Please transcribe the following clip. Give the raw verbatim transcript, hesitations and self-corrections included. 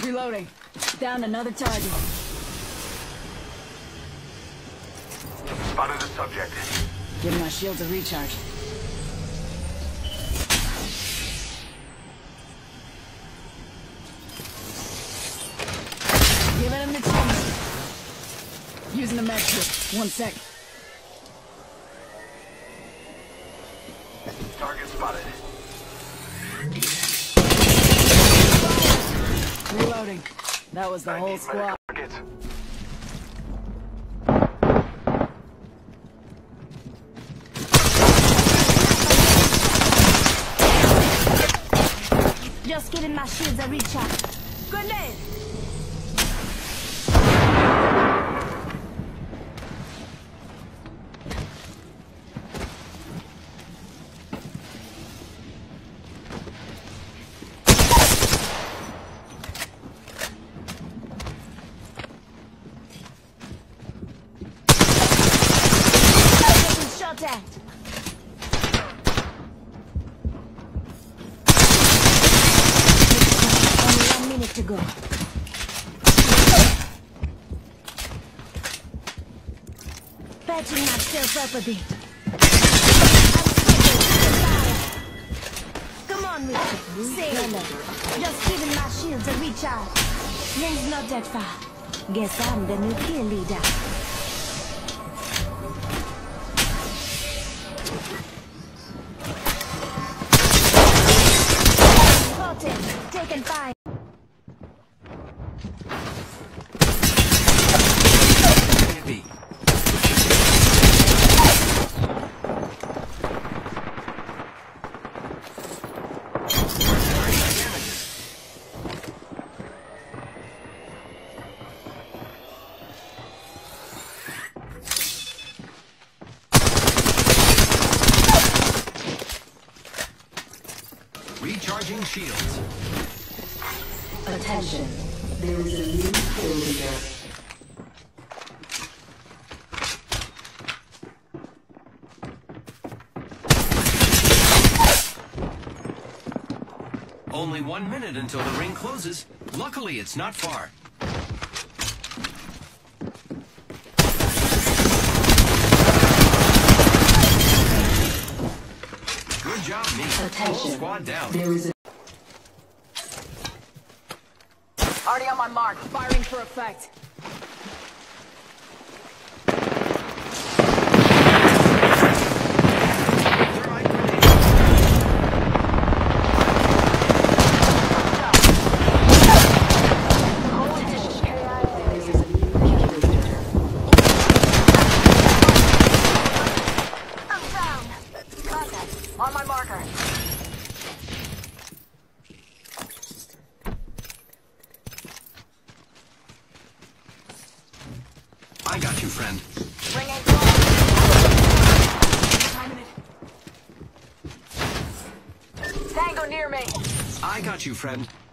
Reloading. Down another target. Spotted the subject. Giving my shields a recharge. Giving him the chance. Using a med kit. One sec. Target spotted. Reloading. That was the I whole need squad. medical targets. Just giving my shields a recharge. Grenade! Shot at. Only one minute to go. Patching myself up a bit. Come on, Richard. Say hello. Just giving my shields a recharge. Ring's not that far. Guess I'm the new kill leader. Taken fire. Recharging shields. Attention, there is a new kill leader. Only one minute until the ring closes. Luckily, it's not far. Good job, me. Attention, Squad down. there is a Already on my mark. Firing for effect. I'm down. Contact. On my marker. I got you, friend. Ring ain't close. Tango near me. I got you, friend.